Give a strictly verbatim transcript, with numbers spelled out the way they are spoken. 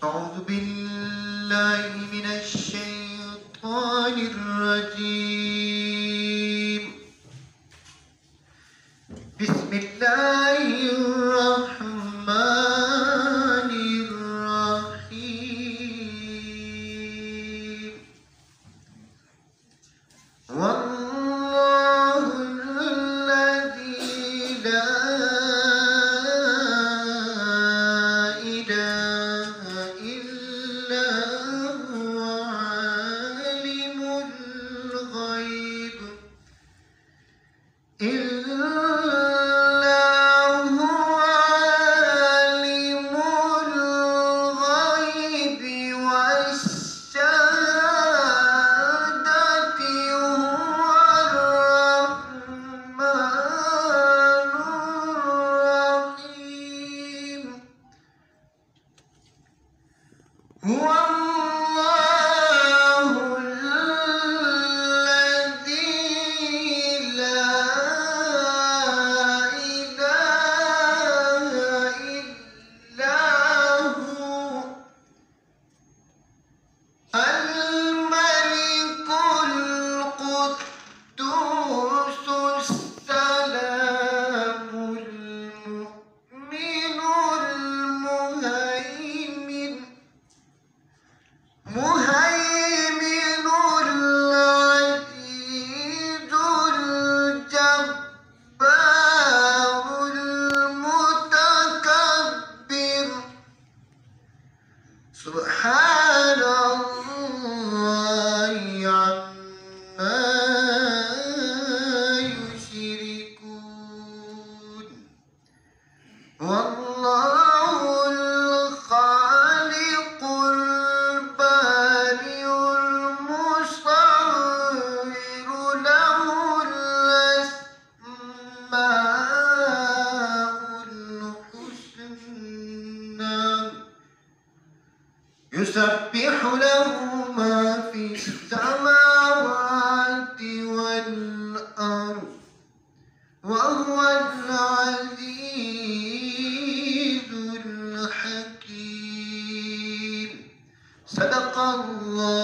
أعوذ بالله من الشيطان الرجيم. بسم الله الرحمن الرحيم. والله الذي لا إله إلا هو عالم الغيب هو الله الذي لا إله إلا هو الملك القدوس السلام المؤمن المهيمن مهيمن العزيز الجبار المتكبر سبحان الله عما يشركون. والله الخالق البارئ المصور له الأسماء الحسنى يسبح له ما في السماوات والأرض وهو العزيز الحكيم. صدق الله.